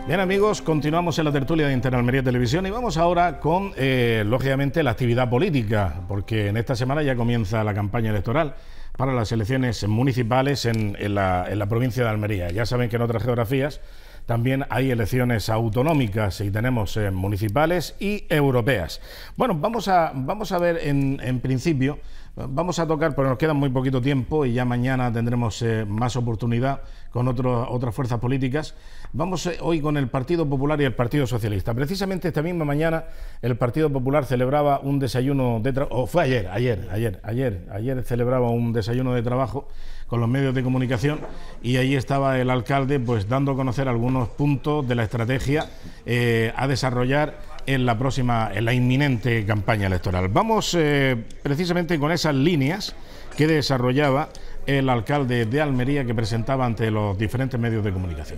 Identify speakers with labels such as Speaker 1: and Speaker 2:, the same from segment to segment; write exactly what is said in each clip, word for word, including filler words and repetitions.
Speaker 1: Bien, amigos, continuamos en la tertulia de Interalmería Televisión y vamos ahora con, eh, lógicamente, la actividad política, porque en esta semana ya comienza la campaña electoral para las elecciones municipales en, en, la, en la provincia de Almería. Ya saben que en otras geografías también hay elecciones autonómicas y tenemos eh, municipales y europeas. Bueno, vamos a, vamos a ver en, en principio, vamos a tocar, pero nos queda muy poquito tiempo y ya mañana tendremos eh, más oportunidad con otro, otras fuerzas políticas. Vamos eh, hoy con el Partido Popular y el Partido Socialista. Precisamente esta misma mañana el Partido Popular celebraba un desayuno de trabajo, o fue ayer, ayer, ayer, ayer, ayer celebraba un desayuno de trabajo con los medios de comunicación y ahí estaba el alcalde pues dando a conocer algunos puntos de la estrategia eh, a desarrollar en la próxima, en la inminente campaña electoral. Vamos eh, precisamente con esas líneas que desarrollaba el alcalde de Almería, que presentaba ante los diferentes medios de comunicación.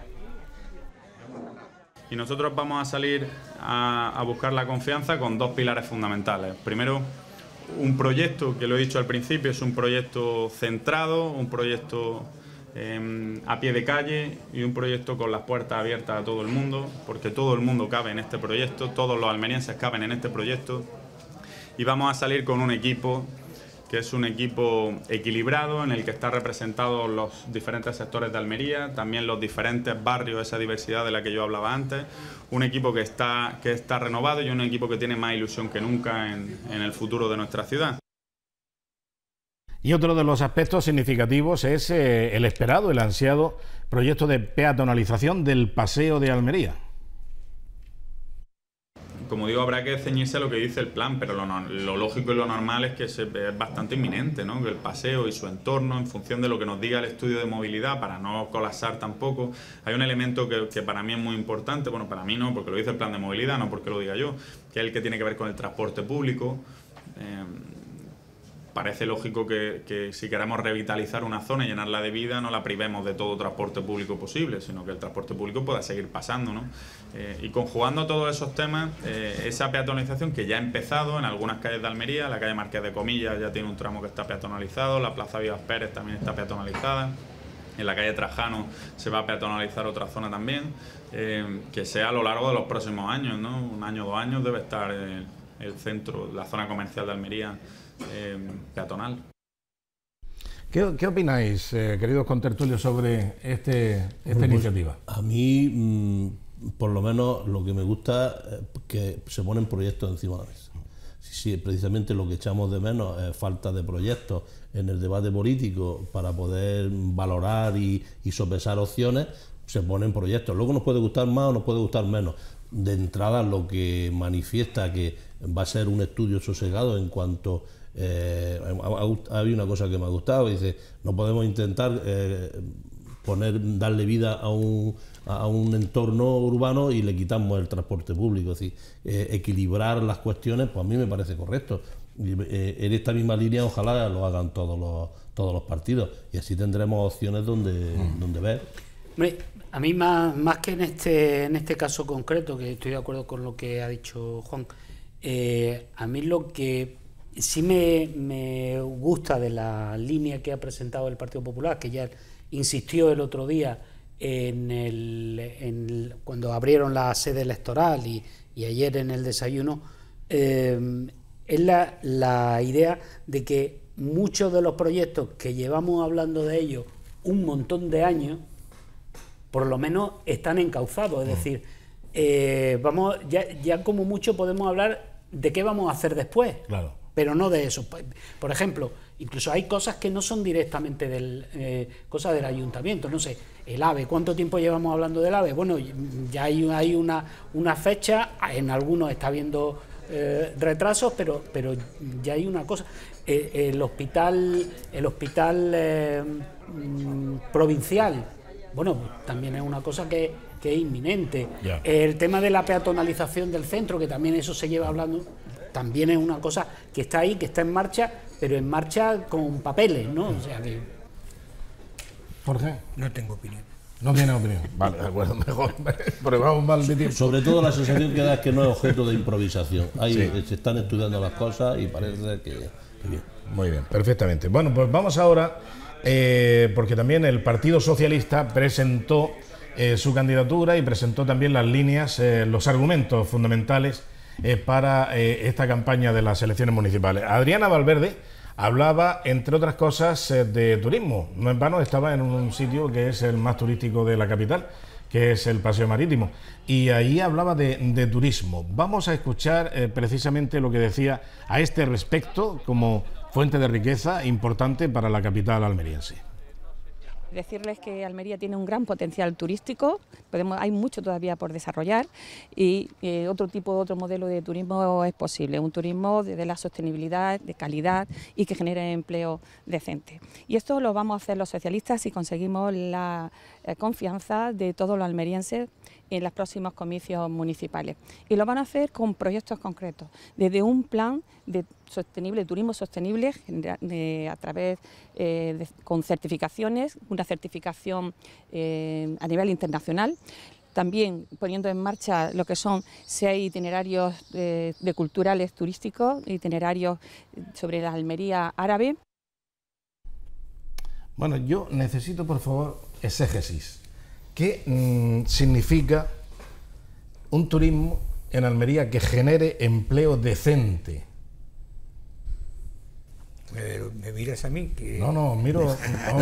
Speaker 2: Y nosotros vamos a salir a, a buscar la confianza con dos pilares fundamentales. Primero, un proyecto, que lo he dicho al principio, es un proyecto centrado, un proyecto eh, a pie de calle y un proyecto con las puertas abiertas a todo el mundo, porque todo el mundo cabe en este proyecto, todos los almerienses caben en este proyecto, y vamos a salir con un equipo que es un equipo equilibrado en el que están representados los diferentes sectores de Almería, también los diferentes barrios, esa diversidad de la que yo hablaba antes, un equipo que está, que está renovado y un equipo que tiene más ilusión que nunca en, en el futuro de nuestra ciudad.
Speaker 1: Y otro de los aspectos significativos es eh, el esperado, el ansiado proyecto de peatonalización del Paseo de Almería.
Speaker 2: Como digo, habrá que ceñirse a lo que dice el plan, pero lo, lo lógico y lo normal es que se, es bastante inminente, ¿no? Que el paseo y su entorno, en función de lo que nos diga el estudio de movilidad, para no colapsar tampoco, hay un elemento que, que para mí es muy importante, bueno, para mí no, porque lo dice el plan de movilidad, no porque lo diga yo, que es el que tiene que ver con el transporte público. Eh, Parece lógico que, que si queremos revitalizar una zona y llenarla de vida, no la privemos de todo transporte público posible, sino que el transporte público pueda seguir pasando, ¿no? Eh, y conjugando todos esos temas, eh, esa peatonalización que ya ha empezado en algunas calles de Almería, la calle Marqués de Comillas ya tiene un tramo que está peatonalizado, la plaza Vivas Pérez también está peatonalizada, en la calle Trajano se va a peatonalizar otra zona también, eh, que sea a lo largo de los próximos años, ¿no? Un año o dos años debe estar eh, el centro, la zona comercial de Almería Eh, peatonal.
Speaker 1: ¿Qué, qué opináis, eh, queridos contertulios, sobre este, esta pues, iniciativa?
Speaker 3: A mí, mmm, por lo menos, lo que me gusta es que se ponen proyectos encima de la mesa. Sí, sí, precisamente lo que echamos de menos es falta de proyectos en el debate político para poder valorar y, y sopesar opciones. Se ponen proyectos. Luego nos puede gustar más o nos puede gustar menos. De entrada, lo que manifiesta que va a ser un estudio sosegado en cuanto... Eh, hay una cosa que me ha gustado, dice, no podemos intentar eh, poner, darle vida a un, a un entorno urbano y le quitamos el transporte público, es decir, eh, equilibrar las cuestiones, pues a mí me parece correcto. Y, eh, en esta misma línea ojalá lo hagan todos los, todos los partidos y así tendremos opciones donde, mm. donde ver.
Speaker 4: Hombre, a mí más, más que en este, en este caso concreto, que estoy de acuerdo con lo que ha dicho Juan, eh, a mí lo que sí me, me gusta de la línea que ha presentado el Partido Popular, que ya insistió el otro día en el, en el, cuando abrieron la sede electoral y, y ayer en el desayuno, eh, es la, la idea de que muchos de los proyectos que llevamos hablando de ellos un montón de años, por lo menos están encauzados, es decir, eh, vamos ya, ya como mucho podemos hablar de qué vamos a hacer después. Claro. Pero no de eso. Por ejemplo, incluso hay cosas que no son directamente del, eh, cosas del ayuntamiento, no sé, el AVE, ¿cuánto tiempo llevamos hablando del AVE? Bueno, ya hay, hay una, una fecha, en algunos está habiendo eh, retrasos, pero, pero ya hay una cosa. Eh, el hospital, el hospital eh, mm, provincial, bueno, también es una cosa que, que es inminente. Yeah. El tema de la peatonalización del centro, que también eso se lleva hablando, también es una cosa que está ahí, que está en marcha, pero en marcha con papeles, ¿no? O sea que...
Speaker 1: Jorge.
Speaker 5: No tengo opinión.
Speaker 1: No tiene opinión. Vale, de acuerdo, mejor. Pero vamos mal de tiempo.
Speaker 3: Sobre todo la sensación que da es que no es objeto de improvisación. Ahí sí. Se están estudiando las cosas y parece que, que bien.
Speaker 1: Muy bien, perfectamente. Bueno, pues vamos ahora, eh, porque también el Partido Socialista presentó eh, su candidatura y presentó también las líneas, eh, los argumentos fundamentales eh, para eh, esta campaña de las elecciones municipales. Adriana Valverde hablaba, entre otras cosas, eh, de turismo. No en vano estaba en un sitio que es el más turístico de la capital, que es el Paseo Marítimo, y ahí hablaba de, de turismo. Vamos a escuchar eh, precisamente lo que decía a este respecto como fuente de riqueza importante para la capital almeriense.
Speaker 5: Decirles que Almería tiene un gran potencial turístico, podemos, hay mucho todavía por desarrollar y eh, otro tipo, otro modelo de turismo es posible, un turismo de, de la sostenibilidad, de calidad y que genere empleo decente. Y esto lo vamos a hacer los socialistas si conseguimos la eh, confianza de todos los almerienses en los próximos comicios municipales. Y lo van a hacer con proyectos concretos, desde un plan de sostenible, turismo sostenible, de, a través eh, de, con certificaciones, una certificación eh, a nivel internacional, también poniendo en marcha lo que son seis itinerarios de, de culturales turísticos, itinerarios sobre la Almería árabe.
Speaker 1: Bueno, yo necesito, por favor, exégesis. ¿Qué mmm, significa un turismo en Almería que genere empleo decente?
Speaker 6: Me, me miras a mí. Que...
Speaker 1: No, no, miro. No,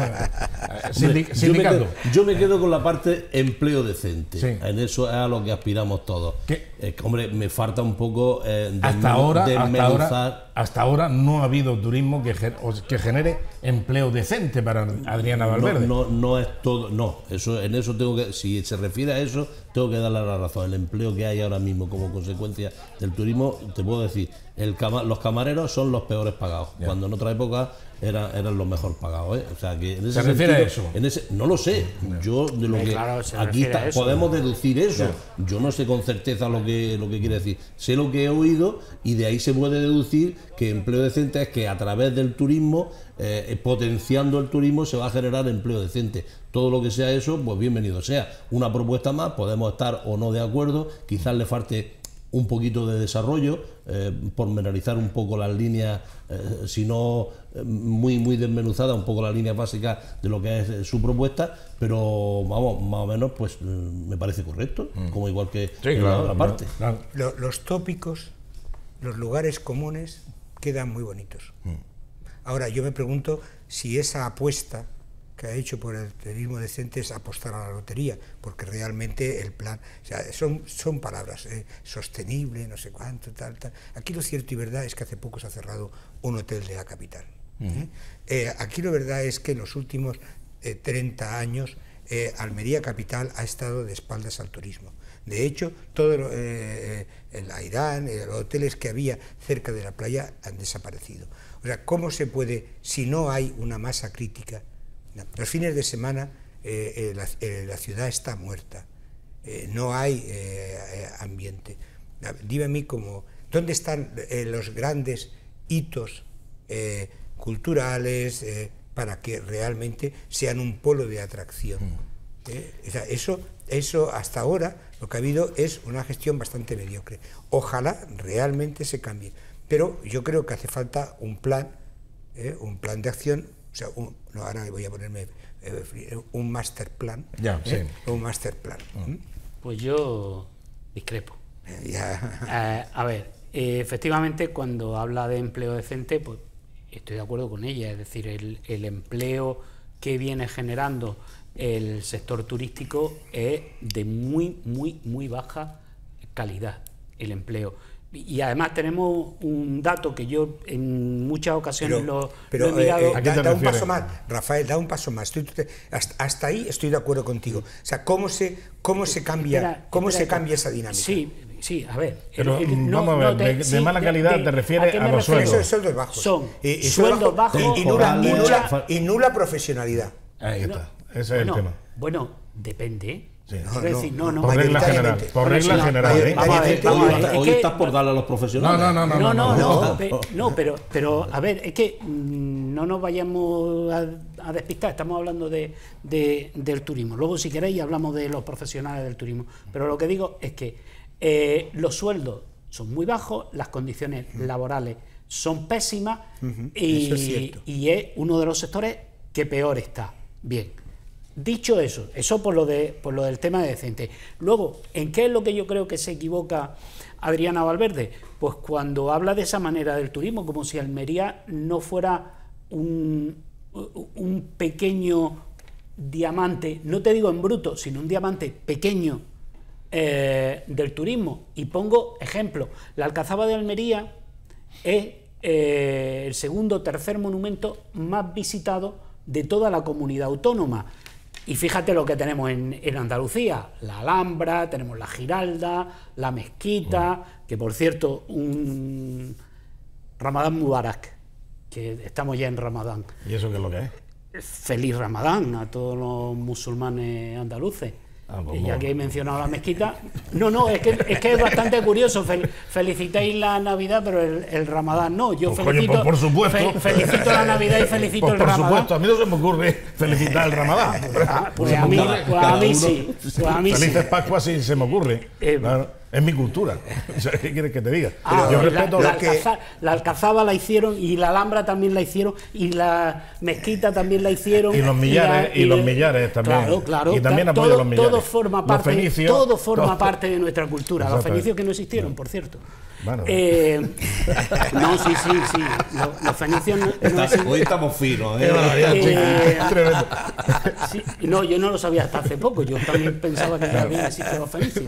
Speaker 3: Hombre, yo, me quedo, yo me quedo con la parte empleo decente.
Speaker 1: Sí.
Speaker 3: En eso es a lo que aspiramos todos. Eh, hombre, me falta un poco eh, de
Speaker 1: hasta, ahora,
Speaker 3: de
Speaker 1: hasta, ahora, hasta ahora no ha habido turismo que, que genere empleo decente para Adriana Valverde.
Speaker 3: No, no, no es todo. No, eso, en eso tengo que. Si se refiere a eso, tengo que darle la razón. El empleo que hay ahora mismo como consecuencia del turismo, te puedo decir, el cama, los camareros son los peores pagados. Yeah. Cuando en otra época eran, eran los mejor pagados. ¿eh? O sea, que en ese
Speaker 1: ¿Se refiere a eso?
Speaker 3: En ese, no lo sé. Yeah. Yo de lo que
Speaker 4: claro,
Speaker 3: aquí está,
Speaker 4: eso,
Speaker 3: podemos
Speaker 4: ¿no?
Speaker 3: deducir eso.
Speaker 1: Yeah.
Speaker 3: Yo no sé con certeza lo que lo que quiere decir. Sé lo que he oído y de ahí se puede deducir que empleo decente es que a través del turismo, eh, potenciando el turismo, se va a generar empleo decente. Todo lo que sea eso, pues bienvenido sea. Una propuesta más, podemos estar o no de acuerdo, quizás le falte un poquito de desarrollo, eh, pormenorizar un poco las líneas, eh, si no eh, muy muy desmenuzada, un poco las líneas básicas de lo que es eh, su propuesta, pero vamos, más o menos pues eh, me parece correcto, mm. como igual que
Speaker 1: sí,
Speaker 3: en
Speaker 1: claro,
Speaker 3: la otra parte.
Speaker 1: Claro.
Speaker 6: Los, los tópicos, los lugares comunes quedan muy bonitos. Mm. Ahora, yo me pregunto si esa apuesta que ha hecho por el turismo decente es apostar a la lotería, porque realmente el plan, o sea, son, son palabras, eh, sostenible, no sé cuánto, tal, tal. Aquí lo cierto y verdad es que hace poco se ha cerrado un hotel de la capital. Uh-huh. ¿eh? Eh, aquí lo verdad es que en los últimos eh, treinta años eh, Almería Capital ha estado de espaldas al turismo. De hecho, todo eh, el Airán, eh, los hoteles que había cerca de la playa han desaparecido. O sea, ¿cómo se puede, si no hay una masa crítica? Los fines de semana eh, eh, la, eh, la ciudad está muerta, eh, no hay eh, eh, ambiente. Dime a mí como, ¿dónde están eh, los grandes hitos eh, culturales eh, para que realmente sean un polo de atracción? Eh, o sea, eso, eso hasta ahora lo que ha habido es una gestión bastante mediocre. Ojalá realmente se cambie, pero yo creo que hace falta un plan, eh, un plan de acción. O sea, un, no, ahora voy a ponerme eh, un master plan.
Speaker 1: Ya,
Speaker 6: ¿eh?
Speaker 1: sí.
Speaker 6: Un master plan. ¿Mm?
Speaker 4: Pues yo discrepo.
Speaker 6: Eh, ya.
Speaker 4: Eh, a ver, eh, efectivamente, cuando habla de empleo decente, pues estoy de acuerdo con ella. Es decir, el, el empleo que viene generando el sector turístico es de muy, muy, muy baja calidad, el empleo. Y además tenemos un dato que yo en muchas ocasiones
Speaker 6: pero,
Speaker 4: lo,
Speaker 6: pero,
Speaker 4: lo he mirado.
Speaker 6: Eh, eh, da, da un paso más, Rafael, da un paso más. Estoy, hasta, hasta ahí estoy de acuerdo contigo. O sea, ¿cómo se, cómo se cambia,
Speaker 4: espera,
Speaker 6: cómo
Speaker 4: espera,
Speaker 6: se cambia esa dinámica?
Speaker 4: Sí, sí, a ver.
Speaker 1: Pero
Speaker 4: el, el,
Speaker 1: vamos
Speaker 4: no,
Speaker 1: a ver,
Speaker 4: no te,
Speaker 1: de, de
Speaker 4: sí,
Speaker 1: mala calidad
Speaker 4: de, de,
Speaker 1: te refieres a, a los sueldos.
Speaker 6: Son sueldos bajos.
Speaker 4: Son
Speaker 6: y, y
Speaker 4: sueldos bajos
Speaker 6: y, y, nula, y, nula, y nula profesionalidad.
Speaker 1: Ahí está,
Speaker 4: no,
Speaker 1: ese
Speaker 4: bueno,
Speaker 1: es el tema.
Speaker 4: Bueno, depende.
Speaker 1: Sí.
Speaker 4: No, decir, no, no,
Speaker 1: por regla general, por regla general. ¿eh?
Speaker 4: Vamos a ver, vamos a ver,
Speaker 3: Hoy
Speaker 4: es que,
Speaker 3: estás por darle a los profesionales.
Speaker 1: No, no, no,
Speaker 4: no, no, no,
Speaker 3: no,
Speaker 4: no, pe, no pero, pero a ver, es que mmm, no nos vayamos a, a despistar, estamos hablando de, de, del turismo. Luego, si queréis, hablamos de los profesionales del turismo. Pero lo que digo es que eh, los sueldos son muy bajos, las condiciones laborales son pésimas uh-huh. y,
Speaker 6: Eso es cierto.
Speaker 4: y es uno de los sectores que peor está. Bien. Dicho eso, eso por lo, de, por lo del tema de decente. Luego, ¿en qué es lo que yo creo que se equivoca Adriana Valverde? Pues cuando habla de esa manera del turismo, como si Almería no fuera un, un pequeño diamante, no te digo en bruto, sino un diamante pequeño eh, del turismo. Y pongo ejemplo, la Alcazaba de Almería es eh, el segundo o tercer monumento más visitado de toda la comunidad autónoma. Y fíjate lo que tenemos en, en Andalucía, la Alhambra, tenemos la Giralda, la Mezquita, que por cierto, un Ramadán Mubarak, que estamos ya en Ramadán.
Speaker 1: ¿Y eso qué es lo que es?
Speaker 4: Feliz Ramadán a todos los musulmanes andaluces.
Speaker 1: Ah, pues
Speaker 4: ya
Speaker 1: bueno.
Speaker 4: que he mencionado la mezquita, no, no, es que es, que es bastante curioso. Fel, felicitáis la Navidad, pero el, el Ramadán no. Yo
Speaker 1: Pues,
Speaker 4: felicito,
Speaker 1: coño, pues, por supuesto.
Speaker 4: Fe, felicito la Navidad y felicito
Speaker 1: Pues,
Speaker 4: el
Speaker 1: por
Speaker 4: Ramadán.
Speaker 1: supuesto, a mí no se me ocurre felicitar el Ramadán.
Speaker 4: Ah, pues a mí, pues a mí sí. Pues a mí sí.
Speaker 1: Felices Pascuas sí se me ocurre.
Speaker 4: Eh,
Speaker 1: Claro, es mi cultura. O sea, ¿qué quieres que te diga?
Speaker 4: Ah,
Speaker 1: Yo
Speaker 4: la,
Speaker 1: respeto
Speaker 4: la,
Speaker 1: lo que...
Speaker 4: Alcaza, la Alcazaba la hicieron, y la Alhambra también la hicieron, y la Mezquita también la hicieron.
Speaker 1: Y los millares,
Speaker 4: la,
Speaker 1: y los millares también.
Speaker 4: Claro, claro.
Speaker 1: Y también
Speaker 4: todo,
Speaker 1: apoyo a los millares.
Speaker 4: Todo forma
Speaker 1: Los
Speaker 4: parte,
Speaker 1: fenicios,
Speaker 4: todo forma
Speaker 1: todo.
Speaker 4: parte de nuestra cultura. Los
Speaker 1: Exactamente.
Speaker 4: fenicios que no existieron, por cierto.
Speaker 1: Bueno,
Speaker 4: Eh, no, sí, sí, sí. Los, los fenicios no, no
Speaker 3: Está-
Speaker 4: existen.
Speaker 3: hoy estamos finos,
Speaker 1: Qué
Speaker 3: ¿eh?
Speaker 1: barbaridad,
Speaker 4: Eh,
Speaker 1: chico. Tremendo.
Speaker 4: Sí, no, yo no lo sabía hasta hace poco. Yo también pensaba que también existían los fenicios.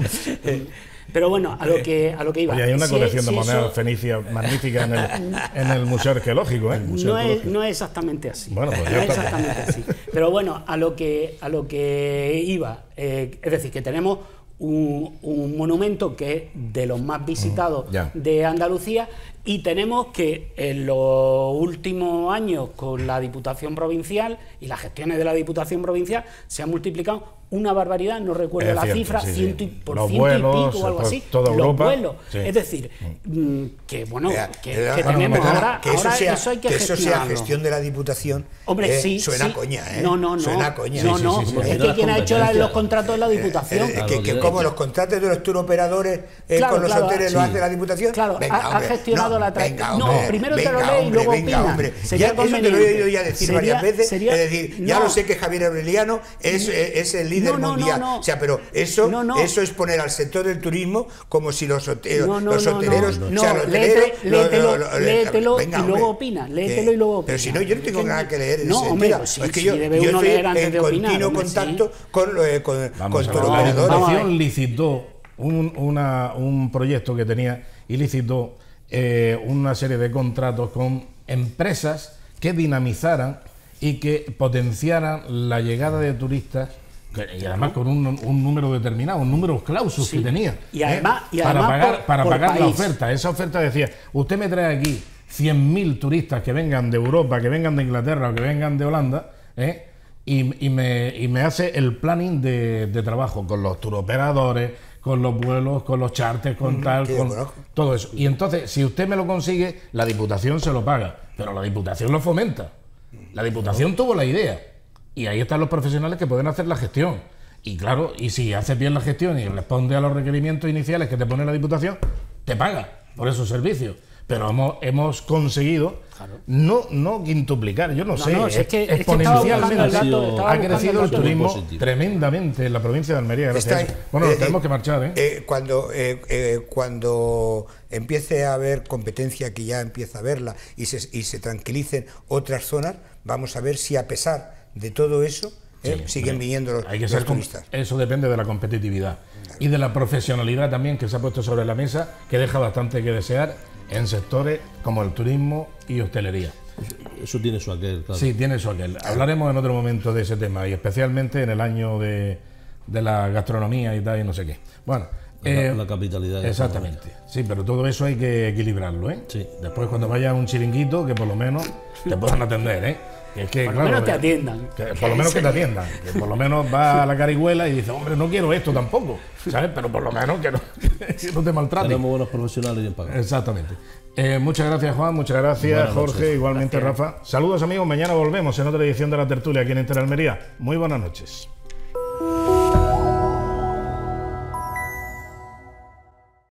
Speaker 4: Pero bueno, a lo que, a lo que iba.
Speaker 1: Oye, hay una
Speaker 4: Si-
Speaker 1: colección
Speaker 4: si
Speaker 1: de monedas
Speaker 4: eso-
Speaker 1: fenicias magnífica en el, en el Museo Arqueológico, ¿eh? Museo
Speaker 4: No es,
Speaker 1: Arqueológico.
Speaker 4: no es exactamente así.
Speaker 1: Bueno, pues
Speaker 4: no
Speaker 1: ya
Speaker 4: es
Speaker 1: está.
Speaker 4: exactamente así. Pero bueno, a lo que, a lo que iba, eh, es decir, que tenemos un, un monumento que es de los más visitados
Speaker 1: ya.
Speaker 4: de Andalucía, y tenemos que en los últimos años, con la Diputación Provincial y las gestiones de la Diputación Provincial, se ha multiplicado una barbaridad, no recuerdo
Speaker 1: Es
Speaker 4: la
Speaker 1: cierto,
Speaker 4: cifra,
Speaker 1: sí, sí.
Speaker 4: ciento y, por
Speaker 1: Los
Speaker 4: ciento
Speaker 1: vuelos,
Speaker 4: y pico o algo
Speaker 1: por
Speaker 4: así.
Speaker 1: toda
Speaker 4: los
Speaker 1: Europa,
Speaker 4: vuelos.
Speaker 1: sí.
Speaker 4: Es decir, mm, que bueno,
Speaker 6: Vea,
Speaker 4: que,
Speaker 6: eh,
Speaker 4: que
Speaker 6: bueno,
Speaker 4: tenemos
Speaker 6: perdona,
Speaker 4: ahora,
Speaker 6: que eso
Speaker 4: ahora
Speaker 6: sea,
Speaker 4: eso hay que,
Speaker 6: que eso sea
Speaker 4: gestionarlo.
Speaker 6: gestión de la Diputación.
Speaker 4: Hombre,
Speaker 6: eh,
Speaker 4: sí,
Speaker 6: suena
Speaker 4: sí.
Speaker 6: a coña, ¿eh?
Speaker 4: No, no, no.
Speaker 6: Suena a coña.
Speaker 4: No,
Speaker 6: Sí,
Speaker 4: no,
Speaker 6: sí, sí, sí.
Speaker 4: es
Speaker 3: Tiene
Speaker 4: que
Speaker 3: las
Speaker 4: quien ha hecho la-
Speaker 3: competencias.
Speaker 4: los contratos de la Diputación.
Speaker 6: Eh, eh,
Speaker 3: Claro,
Speaker 6: que, que
Speaker 3: tiene-
Speaker 6: como los contratos de los turoperadores eh,
Speaker 4: Claro,
Speaker 6: con los
Speaker 4: claro,
Speaker 6: hoteles lo
Speaker 4: sí.
Speaker 6: hace la Diputación.
Speaker 4: Claro,
Speaker 6: Venga,
Speaker 4: ha- ha
Speaker 6: hombre,
Speaker 4: gestionado
Speaker 6: no,
Speaker 4: la tra-
Speaker 6: venga,
Speaker 4: No,
Speaker 6: hombre,
Speaker 4: primero te lo
Speaker 6: venga,
Speaker 4: lee y
Speaker 6: hombre,
Speaker 4: luego
Speaker 6: venga,
Speaker 4: opina.
Speaker 6: hombre.
Speaker 4: Sería
Speaker 6: Ya, eso te lo he
Speaker 4: conveniente.
Speaker 6: oído ya decir
Speaker 4: Sería-
Speaker 6: varias veces.
Speaker 4: sería-
Speaker 6: es decir, ya
Speaker 4: no.
Speaker 6: lo sé que Javier Aureliano es, es el líder
Speaker 4: No, no,
Speaker 6: mundial.
Speaker 4: no, no.
Speaker 6: O sea, pero eso,
Speaker 4: No, no.
Speaker 6: eso es poner al sector del turismo como si los, hote-
Speaker 4: No, no,
Speaker 6: los
Speaker 4: no,
Speaker 6: hoteleros.
Speaker 4: no,
Speaker 6: o sea,
Speaker 4: no,
Speaker 6: los
Speaker 4: léete-
Speaker 6: hoteleros. lo-
Speaker 4: léetelo,
Speaker 6: lo- lo-
Speaker 4: léetelo
Speaker 6: venga,
Speaker 4: y luego
Speaker 6: hombre.
Speaker 4: opina,
Speaker 6: Que-
Speaker 4: léetelo y luego
Speaker 6: Pero
Speaker 4: opina.
Speaker 6: si no, yo no tengo
Speaker 4: Que-
Speaker 6: nada que leer en
Speaker 4: no,
Speaker 6: ese
Speaker 4: hombre,
Speaker 6: sentido.
Speaker 4: pues sí,
Speaker 6: Es que
Speaker 4: sí,
Speaker 6: yo,
Speaker 4: debe
Speaker 6: yo
Speaker 4: uno
Speaker 6: estoy
Speaker 4: leer antes
Speaker 6: en
Speaker 4: de opinar,
Speaker 6: continuo
Speaker 4: hombre,
Speaker 6: contacto con, eh, con,
Speaker 1: Vamos
Speaker 6: con
Speaker 1: a ver, la
Speaker 6: turoperadores.
Speaker 4: Vamos a ver.
Speaker 1: Diputación licitó un, una- un proyecto que tenía y licitó eh, una serie de contratos con empresas que dinamizaran y que potenciaran la llegada de turistas, que- y además con un, un número determinado, un número clausus
Speaker 4: Sí.
Speaker 1: que tenía.
Speaker 4: Y además- y
Speaker 1: para
Speaker 4: además
Speaker 1: pagar,
Speaker 4: por-
Speaker 1: para
Speaker 4: por
Speaker 1: pagar la
Speaker 4: país.
Speaker 1: oferta. Esa oferta decía, usted me trae aquí cien mil turistas que vengan de Europa, que vengan de Inglaterra o que vengan de Holanda, ¿eh? y, y me, y me hace el planning de, de trabajo con los turoperadores, con los vuelos, con los charters, con tal,
Speaker 6: sí,
Speaker 1: con
Speaker 6: conozco.
Speaker 1: todo eso. Y entonces, si usted me lo consigue, la Diputación se lo paga, pero la Diputación lo fomenta. La Diputación tuvo la idea y ahí están los profesionales que pueden hacer la gestión. Y claro, y si haces bien la gestión y responde a los requerimientos iniciales que te pone la Diputación, te paga por esos servicios. Pero hemos, hemos conseguido no, no quintuplicar, yo no,
Speaker 4: No,
Speaker 1: sé,
Speaker 4: no, si es que- es que estaba
Speaker 1: exponencialmente
Speaker 4: buscando el dato,
Speaker 3: ha
Speaker 4: estaba buscando
Speaker 1: crecido el
Speaker 4: dato.
Speaker 1: turismo
Speaker 3: Positivo.
Speaker 1: tremendamente en la provincia de Almería. Gracias a
Speaker 6: Está-
Speaker 1: eso. Bueno, nos
Speaker 6: eh,
Speaker 1: tenemos
Speaker 6: eh,
Speaker 1: que marchar, ¿eh?
Speaker 6: eh, cuando, eh, eh, cuando empiece a haber competencia, que ya empieza a haberla, y se, y se tranquilicen otras zonas, vamos a ver si a pesar de todo eso eh,
Speaker 1: Sí,
Speaker 6: siguen
Speaker 1: hombre,
Speaker 6: viniendo los,
Speaker 1: hay que
Speaker 6: los
Speaker 1: ser com-
Speaker 6: turistas.
Speaker 1: Eso depende de la competitividad y de la profesionalidad también que se ha puesto sobre la mesa, que deja bastante que desear en sectores como el turismo y hostelería.
Speaker 3: Eso tiene su aquel, claro.
Speaker 1: Sí, tiene eso aquel. Hablaremos en otro momento de ese tema y especialmente en el año de, de la gastronomía y tal y no sé qué. Bueno,
Speaker 3: La,
Speaker 1: eh,
Speaker 3: la capitalidad.
Speaker 1: exactamente. Sí, pero todo eso hay que equilibrarlo, ¿eh?
Speaker 3: Sí.
Speaker 1: Después cuando vayas a un chiringuito, que por lo menos te puedan atender, ¿eh? Que es que,
Speaker 4: Por lo
Speaker 1: claro,
Speaker 4: menos te
Speaker 1: eh,
Speaker 4: atiendan.
Speaker 1: que por lo menos que te atiendan. Que por lo menos va a la Carihuela y dice, hombre, no quiero esto tampoco, ¿sabes? Pero por lo menos que no, que no te maltraten.
Speaker 3: Tenemos buenos profesionales y bien pagados.
Speaker 1: Exactamente. Eh, muchas gracias, Juan. Muchas gracias,
Speaker 3: Buenas
Speaker 1: Jorge.
Speaker 3: noches.
Speaker 1: Igualmente, Rafa. Saludos, amigos. Mañana volvemos en otra edición de La Tertulia aquí en Inter Almería. Muy buenas noches.